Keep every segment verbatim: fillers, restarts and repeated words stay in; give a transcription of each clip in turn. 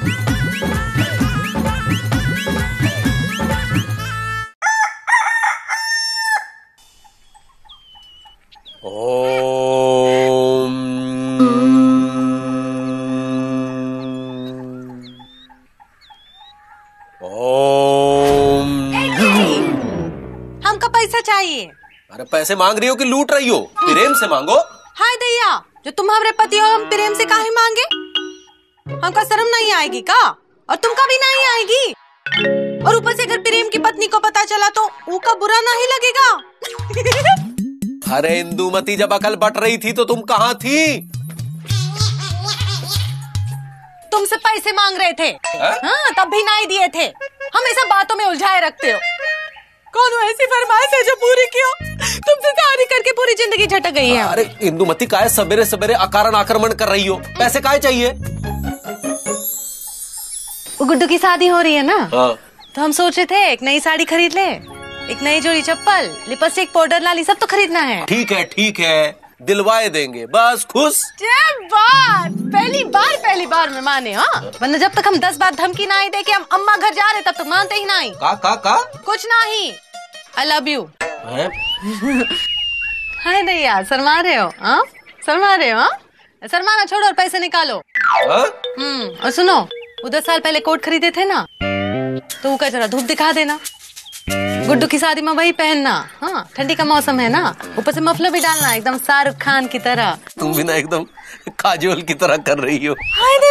ओम ओम। हमको पैसा चाहिए। अरे पैसे मांग रही हो कि लूट रही हो? प्रेम से मांगो। हाय दैया, जो तुम हमारे पति हो हम प्रेम से काहे मांगे? हमका शर्म नहीं आएगी का? और तुमका भी नहीं आएगी? और ऊपर से अगर प्रेम की पत्नी को पता चला तो उसका बुरा नहीं लगेगा? अरे इंदुमती, जब अकल बट रही थी तो तुम कहाँ थी? तुमसे पैसे मांग रहे थे। हाँ, तब भी नहीं दिए थे। हमेशा बातों में उलझाए रखते हो। कौन ऐसी फरमाइश है जो पूरी क्यों? तुमसे शादी करके पूरी जिंदगी झटक गई है। अरे इंदुमती, काहे सवेरे सवेरे अकारण आक्रमण कर रही हो? पैसे काहे चाहिए? गुड्डू की शादी हो रही है ना, हाँ। तो हम सोच रहे थे एक नई साड़ी खरीद ले, एक नई जोड़ी चप्पल, लिपस्टिक, पाउडर, लाली सब तो खरीदना है। ठीक है ठीक है, दिलवाए देंगे, बस खुश। बात पहली बार पहली बार में माने। हाँ, वरना जब तक हम दस बार धमकी नहीं दे के हम अम्मा घर जा रहे तब तक मानते ही नहीं। का का का कुछ नहीं। I love you. हाय दैया, शर्मा रहे हो? हाँ, शर्मा रहे हो? हाँ, शर्माना छोड़ो और पैसे निकालो। हम्म और सुनो, वो दस साल पहले कोट खरीदे थे ना, तो वो का जरा धूप दिखा देना। गुड्डू की शादी में वही पहनना। हाँ, ठंडी का मौसम है ना, ऊपर से मफलर भी डालना, एकदम शाहरुख खान की तरह। तुम भी ना एकदम काजोल की तरह कर रही हो।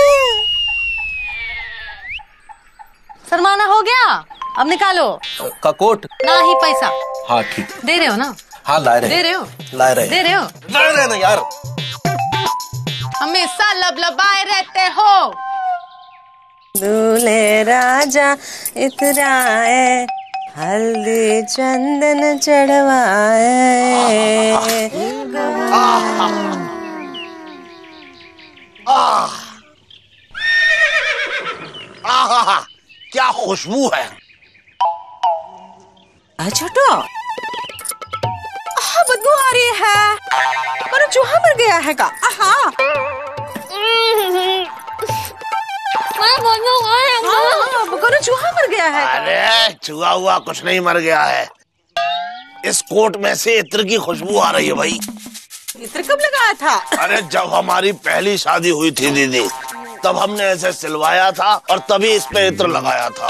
शर्माना हो गया, अब निकालो। का कोट ना ही पैसा। हाँ ठीक। दे रहे हो ना? हाँ लाए रहे। दे रहे हो? लाए रहे। दे रहे हो? लाए रहे ना यार। हमेशा लबलबाए रहते हो। दूल्हे राजा इतराए, हल्दी चंदन चढ़वाए। आहा, क्या खुशबू है। छोटो, बदबू आ रही है। पर चूहा मर गया है का? आहा। चूहा मर गया है। अरे चूहा हुआ कुछ नहीं मर गया है। इस कोट में से इत्र की खुशबू आ रही है भाई। इत्र कब लगाया था? अरे जब हमारी पहली शादी हुई थी दीदी, तब हमने ऐसे सिलवाया था और तभी इस पे इत्र लगाया था।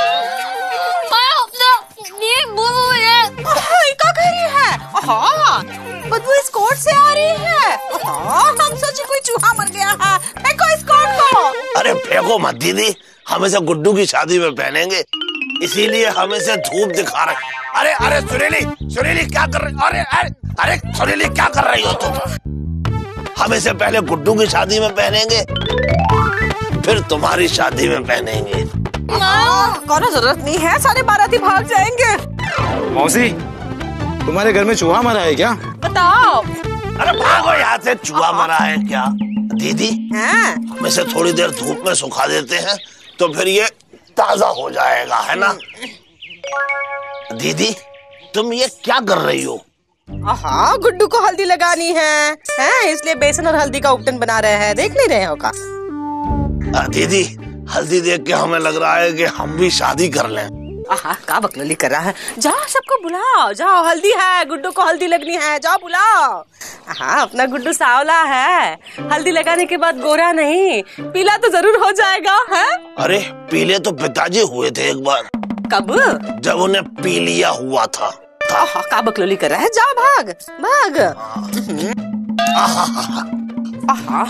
क्या कह रही है? बदबू इस कोट से आ रही है। हम सोचे कोई चूहा मर गया है। फेंको इस कोट को। अरे फेंको मत दीदी, हम इसे गुड्डू की शादी में पहनेंगे, इसीलिए हम इसे धूप दिखा रहे। अरे अरे सुरीली, सुरीली क्या कर रही? अरे अरे अरे सुरीली क्या कर रही हो तुम? हम इसे पहले गुड्डू की शादी में पहनेंगे, फिर तुम्हारी शादी में पहनेंगे। कोई जरूरत नहीं है, सारे बाराती भाग जाएंगे। मौसी, तुम्हारे घर में चूहा मरा है क्या? बताओ। अरे भागो यहाँ से, चूहा मरा है क्या? दीदी, हम इसे थोड़ी देर धूप में सुखा देते हैं तो फिर ये ताजा हो जाएगा, है ना? दीदी, तुम ये क्या कर रही हो? हाँ, गुड्डू को हल्दी लगानी है, है इसलिए बेसन और हल्दी का उपटन बना रहे हैं। देख नहीं रहे हो का? दीदी, हल्दी देख के हमें लग रहा है कि हम भी शादी कर लें। आहा, का बकलोली कर रहा है? जाओ सबको बुलाओ, जाओ, हल्दी है, गुड्डू को हल्दी लगनी है, जाओ बुलाओ। हाँ, अपना गुड्डू सांवला है, हल्दी लगाने के बाद गोरा नहीं, पीला तो जरूर हो जाएगा, है? अरे पीले तो पिताजी हुए थे एक बार। कब? जब उन्हें पी लिया हुआ था। आहा, का बकलोली कर रहा है? जाओ भाग भाग। आहा, आहा,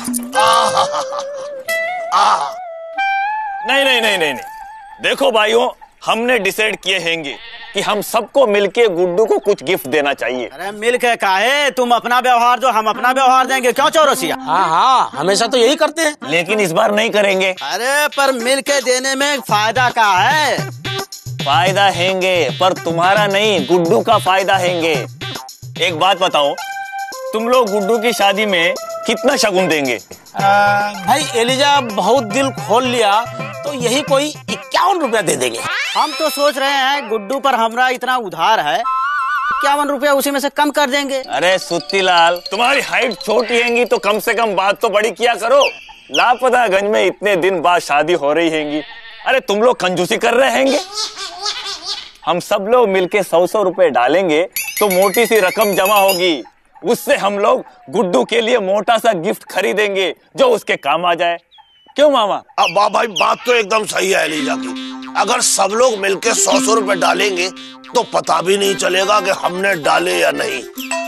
आहा। नहीं नहीं नहीं नहीं नहीं, देखो भाइयों, हमने डिसाइड किए हैंगे कि हम सबको मिलके गुड्डू को कुछ गिफ्ट देना चाहिए। अरे मिल के काहे? तुम अपना व्यवहार दो, हम अपना व्यवहार देंगे। क्यों चौरसिया? हाँ हाँ, हमेशा तो यही करते हैं। लेकिन इस बार नहीं करेंगे। अरे पर मिल के देने में फायदा का है। फायदा हैंगे, पर तुम्हारा नहीं, गुड्डू का फायदा हैंगे। एक बात बताओ, तुम लोग गुड्डू की शादी में कितना शगुन देंगे? आ, भाई एलिजा बहुत दिल खोल लिया तो यही कोई इक्यावन रुपया दे देंगे। हम तो सोच रहे हैं गुड्डू पर हमरा इतना उधार है, इक्यावन रुपया उसी में से कम कर देंगे। अरे सुत्तीलाल, तुम्हारी हाइट छोटी हैंगी तो कम से कम बात तो बड़ी किया करो। लापतागंज में इतने दिन बाद शादी हो रही हैंगी, अरे तुम लोग कंजूसी कर रहे हैंगे। हम सब लोग मिलके सौ सौ रुपए डालेंगे तो मोटी सी रकम जमा होगी, उससे हम लोग गुड्डू के लिए मोटा सा गिफ्ट खरीदेंगे जो उसके काम आ जाए। क्यों मामा? अब वाह भाई, बात तो एकदम सही है एलिजा की। अगर सब लोग मिलके सौ सौ रुपए डालेंगे तो पता भी नहीं चलेगा कि हमने डाले या नहीं।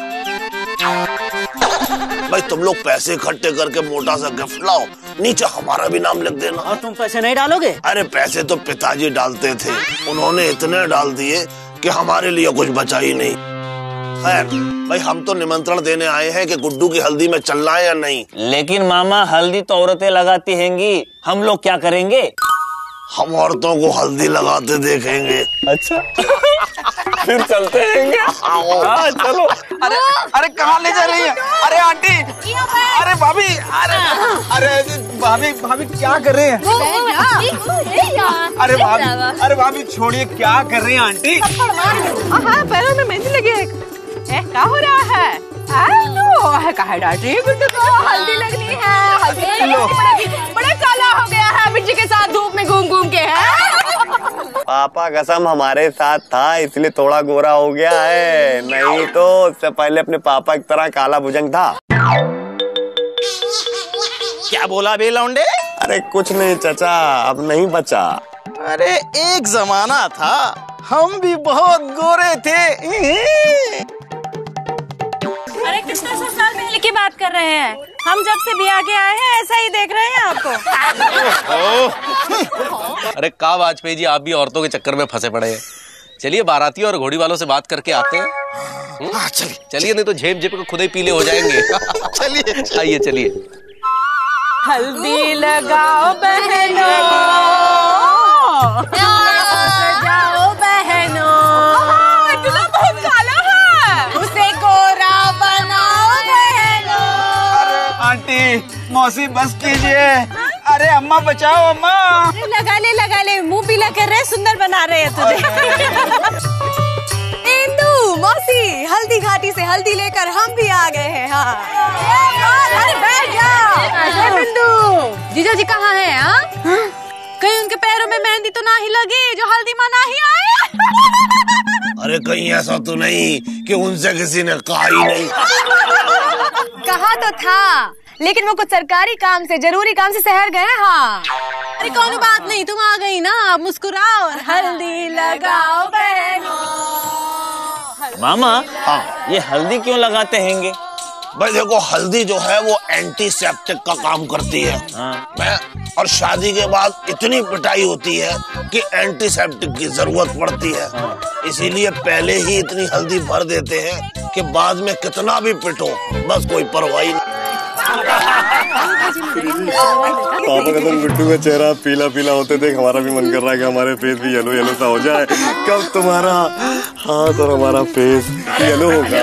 भाई तुम लोग पैसे इकट्ठे करके मोटा सा गिफ्ट लाओ, नीचे हमारा भी नाम लिख देना। और तुम पैसे नहीं डालोगे? अरे पैसे तो पिताजी डालते थे, उन्होंने इतने डाल दिए कि हमारे लिए कुछ बचा ही नहीं। खैर भाई, हम तो निमंत्रण देने आए हैं कि गुड्डू की हल्दी में चलना है या नहीं। लेकिन मामा हल्दी तो औरतें लगाती हैंगी, हम लोग क्या करेंगे? हम औरतों को हल्दी लगाते देखेंगे। अच्छा फिर चलते हैं। हाँ चलो। अरे अरे कहाँ ले जा रही है? अरे आंटी, अरे भाभी, अरे अरे भाभी भाभी क्या कर रहे हैं? अरे भाभी, अरे भाभी छोड़िए, क्या कर रही हैं आंटी? हाँ, पैरों में मेहंदी लगी है। ए, क्या हो रहा है? कहा डांट रही है गुड्डू को? हल्दी लगनी है, हल्दी लगनी। बड़ा काला हो गया है मिर्ची के साथ धूप में घूम घूम के। है पापा कसम हमारे साथ था इसलिए थोड़ा गोरा हो गया है, नहीं तो उससे पहले अपने पापा की तरह काला भुजंग था। क्या बोला बे लौंडे? अरे कुछ नहीं चाचा, अब नहीं बचा। अरे एक जमाना था हम भी बहुत गोरे थे। अरे कितना सौ साल पहले की बात कर रहे हैं? हम जब से ब्याह के आए हैं ऐसा ही देख रहे हैं आपको। अरे का वाजपेयी जी, आप भी औरतों के चक्कर में फंसे पड़े हैं। चलिए बाराती और घोड़ी वालों से बात करके आते हैं। चलिए चलिए, नहीं तो झेप झेप को खुद ही पीले हो जाएंगे। चलिए आइए चलिए। हल्दी लगाओ बहनों, जाओ बहनों। इतना बहुत काला है, उसे गोरा बनाओ बहनों। आंटी मौसी बस कीजिए। अरे अम्मा बचाओ अम्मा। लगा ले लगा ले, मुंह पीला कर रहे, सुंदर बना रहे हैं तुझे। इंदू मौसी, हल्दी घाटी से हल्दी लेकर हम भी आ गए हैं। हाँ अरे बैठ जा। इंदू जीजा जी कहाँ है? हाँ, कहीं उनके पैरों में मेहंदी तो ना ही लगी जो हल्दी में ना ही आए। अरे कहीं ऐसा तो नहीं कि उनसे किसी ने कहा ही नहीं? कहा तो था, लेकिन वो कुछ सरकारी काम से, जरूरी काम से शहर गए। हाँ अरे कौन बात नहीं, तुम आ गई ना, अब मुस्कुराओ। हल्दी लगाओ बहनों। मामा हाँ, ये हल्दी क्यों लगाते हैंगे? भाई देखो, हल्दी जो है वो एंटीसेप्टिक का काम करती है। हाँ। मैं और शादी के बाद इतनी पिटाई होती है कि एंटीसेप्टिक की जरूरत पड़ती है। हाँ। इसीलिए पहले ही इतनी हल्दी भर देते हैं कि बाद में कितना भी पिटो बस कोई परवाह नहीं। पापा कसम गुड्डू का चेहरा पीला पीला होते देख हमारा भी मन कर रहा है कि हमारे फेस भी येलो येलो सा हो जाए। कब तुम्हारा हाथ और हमारा फेस येलो होगा।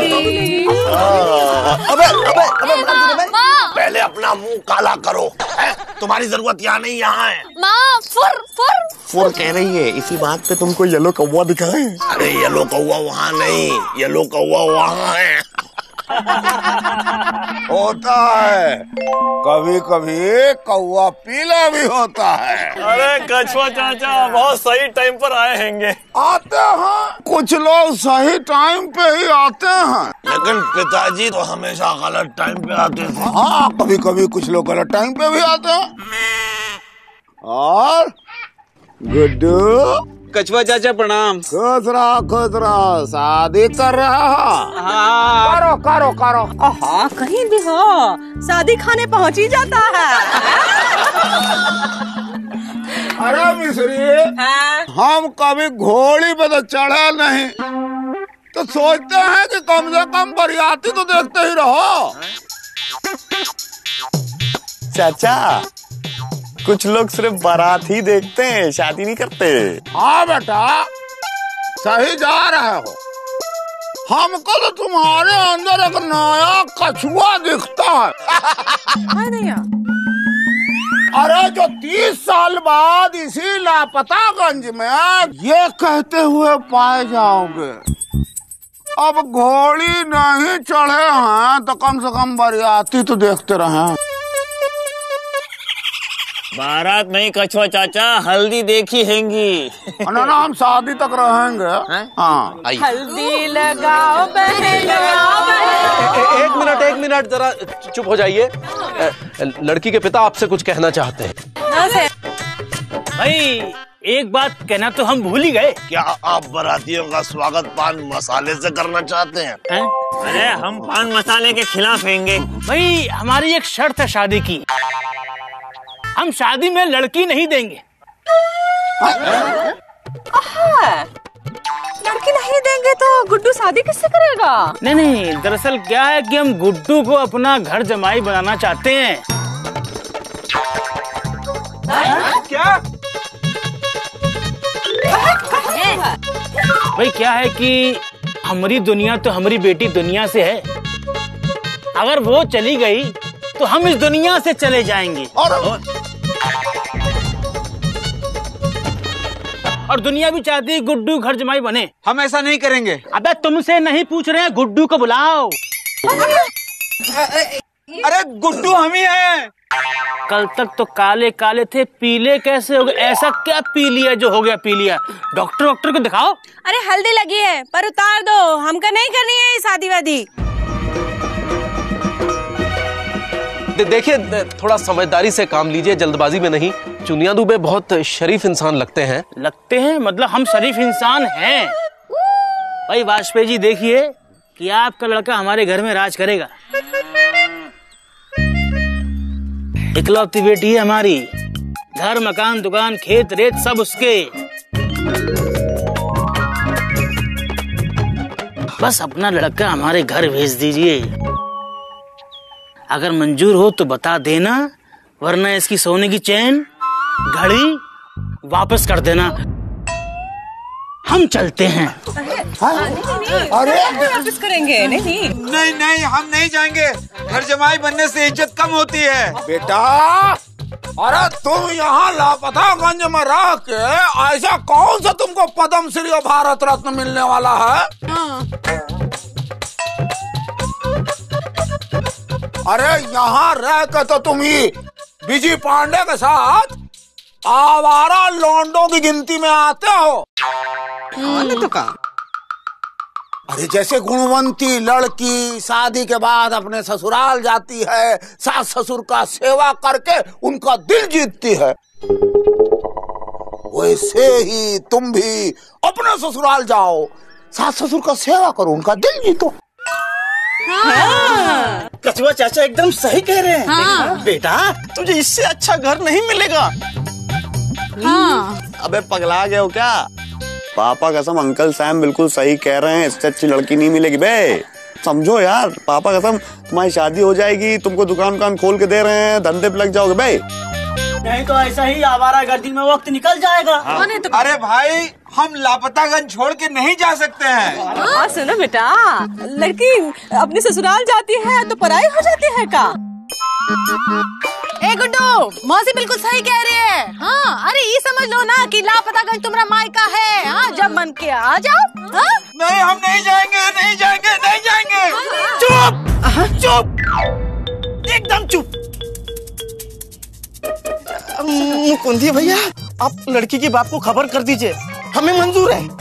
अबे अबे अबे पहले अपना मुंह काला करो, है? तुम्हारी जरूरत यहाँ नहीं, यहाँ है। माँ फुर फुर फुर कह रही है, इसी बात पे तुमको येलो कौवा दिखाए। अरे येलो कौवा वहाँ नहीं, येलो कौवा वहाँ है। होता है, कभी कभी कौवा पीला भी होता है। अरे कछुआ चाचा बहुत सही टाइम पर आए हैंगे। आते हैं, कुछ लोग सही टाइम पे ही आते हैं, लेकिन पिताजी तो हमेशा गलत टाइम पे आते थे। हाँ, कभी कभी कुछ लोग गलत टाइम पे भी आते हैं। और गुड्डू कछुआ चाचा प्रणाम। खुश रहो खुश रहो, शादी कर रहा है? हाँ करो करो करो। हाँ कहीं भी हो, शादी खाने पहुँच ही जाता है। अरे मिश्री, हाँ? हम कभी घोड़ी पे तो चढ़े नहीं, तो सोचते हैं कि कम से कम बरियाती तो देखते ही रहो। चाचा कुछ लोग सिर्फ बारात ही देखते हैं, शादी नहीं करते। हाँ बेटा, सही जा रहे हो। हमको तो तुम्हारे अंदर एक नया कछुआ दिखता है। अरे जो तीस साल बाद इसी लापतागंज में ये कहते हुए पाए जाओगे, अब घोड़ी नहीं चढ़े हैं तो कम से कम बरियाती तो देखते रहे। बारात नहीं कछुआ चाचा, हल्दी देखी हैंगी। ना ना हम शादी तक रहेंगे। हाँ हल्दी लगाओ बहन लगाओ बहन। एक मिनट एक मिनट जरा चुप हो जाइए। लड़की के पिता आपसे कुछ कहना चाहते हैं। भाई एक बात कहना तो हम भूल ही गए। क्या आप बारातियों का स्वागत पान मसाले से करना चाहते हैं? है? अरे हम पान मसाले के खिलाफ हैंगे। भाई हमारी एक शर्त है शादी की, हम शादी में लड़की नहीं देंगे। लड़की नहीं देंगे तो गुड्डू शादी किससे करेगा? नहीं नहीं, दरअसल क्या है कि हम गुड्डू को अपना घर जमाई बनाना चाहते हैं। क्या? भाई क्या है कि हमारी दुनिया तो हमारी बेटी दुनिया से है, अगर वो चली गई तो हम इस दुनिया से चले जाएंगे। और, और दुनिया भी चाहती है गुड्डू घर जमाई बने। हम ऐसा नहीं करेंगे। अबे तुमसे नहीं पूछ रहे हैं, गुड्डू को बुलाओ। अरे गुड्डू हम ही हैं। कल तक तो काले काले थे, पीले कैसे हो गए? ऐसा क्या पी लिया जो हो गया पी लिया? डॉक्टर डॉक्टर को दिखाओ। अरे हल्दी लगी है पर उतार दो, हमको नहीं करनी है ये शादी वादी। दे, देखिए थोड़ा समझदारी से काम लीजिए, जल्दबाजी में नहीं। चुनिया दुबे बहुत शरीफ इंसान लगते हैं। लगते हैं मतलब हम शरीफ इंसान हैं। भाई वाजपेयी जी देखिए कि आपका लड़का हमारे घर में राज करेगा। इकलौती बेटी है हमारी, घर मकान दुकान खेत रेत सब उसके। बस अपना लड़का हमारे घर भेज दीजिए। अगर मंजूर हो तो बता देना, वरना इसकी सोने की चैन घड़ी वापस कर देना। हम चलते हैं। अरे वापस करेंगे? नहीं नहीं नहीं हम नहीं जाएंगे। घर जमाई बनने से इज्जत कम होती है। बेटा, अरे तुम यहाँ लापतागंज में रह के ऐसा कौन सा तुमको पद्म श्री और भारत रत्न मिलने वाला है? अरे यहाँ रह के तो तुम ही विजय पांडे के साथ आवारा लौंडों की गिनती में आते हो। तो का? अरे जैसे गुणवंती लड़की शादी के बाद अपने ससुराल जाती है, सास ससुर का सेवा करके उनका दिल जीतती है, वैसे ही तुम भी अपने ससुराल जाओ, सास ससुर का सेवा करो, उनका दिल जीतो। हाँ। कछुआ चाचा एकदम सही कह रहे हैं। हाँ। बेटा तुझे इससे अच्छा घर नहीं मिलेगा। हाँ। अबे पगला गए हो क्या? पापा कसम अंकल सैम बिल्कुल सही कह रहे हैं, इससे अच्छी लड़की नहीं मिलेगी बे। समझो यार, पापा कसम तुम्हारी शादी हो जाएगी, तुमको दुकान दुकान खोल के दे रहे हैं, धंधे पे लग जाओगे बे। नहीं तो ऐसा ही आवारागर्दी में वक्त निकल जाएगा। हाँ। तो... अरे भाई हम लापतागंज छोड़ के नहीं जा सकते हैं। हाँ सुनो बेटा, लड़की अपने ससुराल जाती है तो पराई हो जाती है का? ए गुड्डू, मौसी बिल्कुल सही कह रही है। हाँ, अरे ये समझ लो ना कि लापतागंज तुम्हारा मायका है। हाँ, जब मन के आ जाओ। हाँ? नहीं हम नहीं जाएंगे, नहीं जाएंगे, नहीं जाएंगे। चुप चुप, एकदम चुप। मुकुंदी भैया, आप लड़की की बात को खबर कर दीजिए, हमें मंजूर है।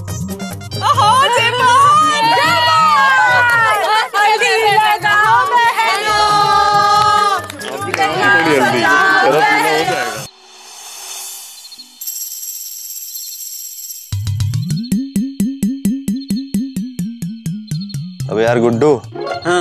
अब यार गुड्डू, हाँ?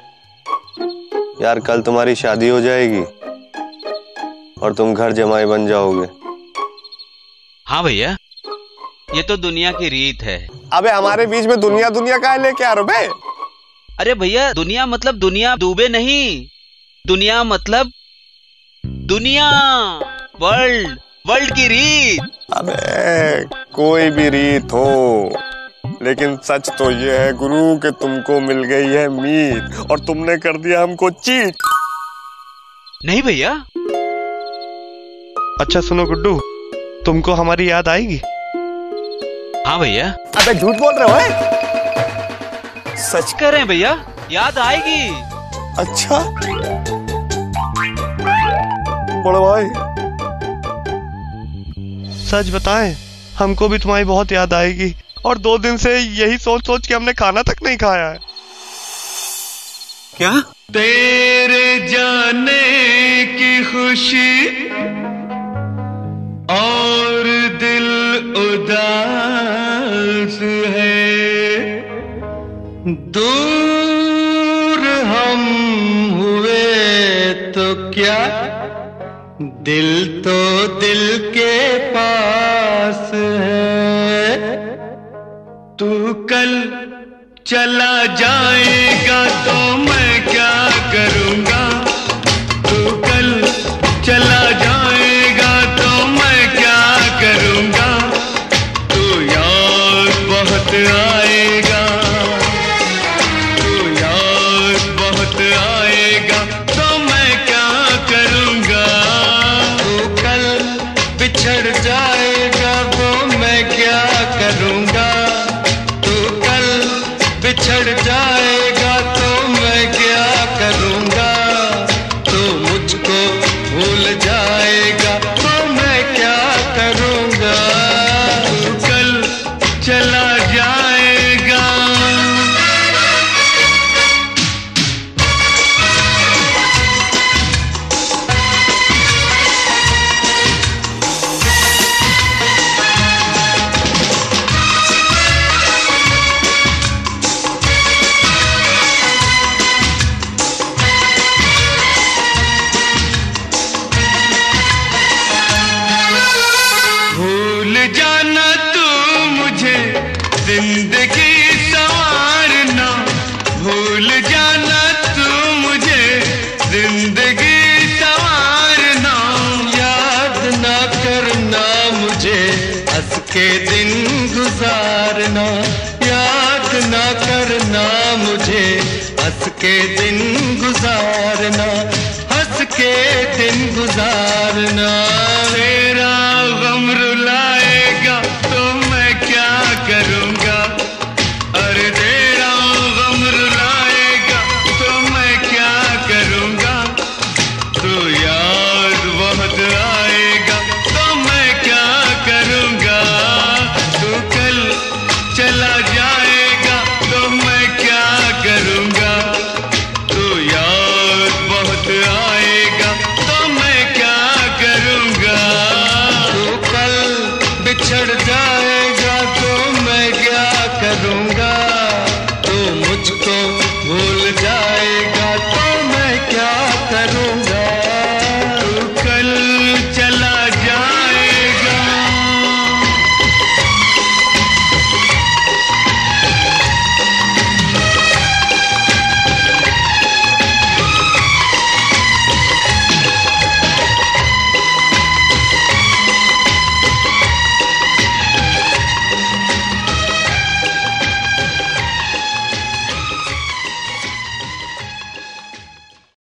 यार कल तुम्हारी शादी हो जाएगी और तुम घर जमाई बन जाओगे। हाँ भैया, ये तो दुनिया की रीत है। अबे हमारे बीच में दुनिया दुनिया का लेके आ रहे हो बे? अरे भैया, दुनिया मतलब दुनिया डूबे नहीं, दुनिया मतलब दुनिया, वर्ल्ड, वर्ल्ड की रीत। अबे कोई भी रीत हो, लेकिन सच तो ये है गुरु कि तुमको मिल गई है मीत और तुमने कर दिया हमको चीट। नहीं भैया। अच्छा सुनो गुड्डू, तुमको हमारी याद आएगी? हाँ भैया। अबे झूठ बोल रहे हो? सच कह रहे हैं भैया, याद आएगी। अच्छा बड़े भाई, सच बताएं, हमको भी तुम्हारी बहुत याद आएगी और दो दिन से यही सोच सोच के हमने खाना तक नहीं खाया है। क्या? तेरे जाने की खुशी और दिल उदास है, दूर हम हुए तो क्या, दिल तो दिल के पास है। तू कल चला जाएगा तो मैं क्या करूँगा, तू कल चला जाएगा तो मैं क्या करूँगा, तू याद बहुत आएगा, तू याद बहुत आएगा तो मैं क्या करूँगा, तू कल बिछड़ जाएगा तो मैं क्या करूँगा, तू कल बिछड़ जाएगा तो मैं क्या करूँगा, तू मुझको भूल जाएगा तो मैं क्या करूँगा, तू कल चला जाएगा। भूल जाना तू मुझे जिंदगी संवारना, भूल जाना तू मुझे जिंदगी संवारना, याद ना करना मुझे हंस के दिन गुजारना, याद ना करना मुझे हंस के दिन गुजारना, हंस के दिन गुजारना।